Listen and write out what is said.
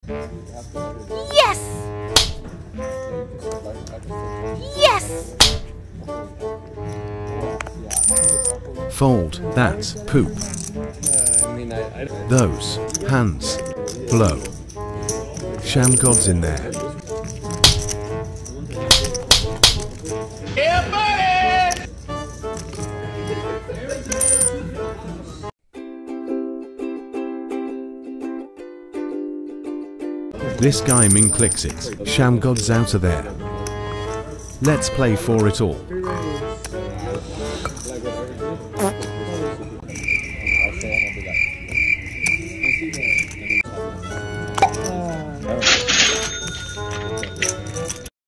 Yes! Yes! Fold that poop. Those hands blow. Shamgod's in there. Yeah, buddy! This guy Ming clicks it. Shamgod's out of there. Let's play for it all.